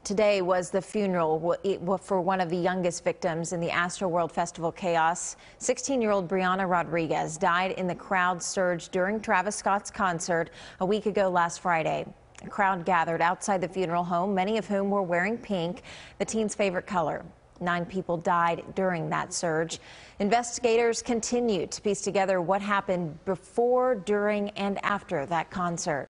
Today was the funeral for one of the youngest victims in the Astroworld Festival chaos. 16-year-old Brianna Rodriguez died in the crowd surge during Travis Scott's concert a week ago last Friday. A crowd gathered outside the funeral home, many of whom were wearing pink, the teen's favorite color. 9 people died during that surge. Investigators continue to piece together what happened before, during, and after that concert.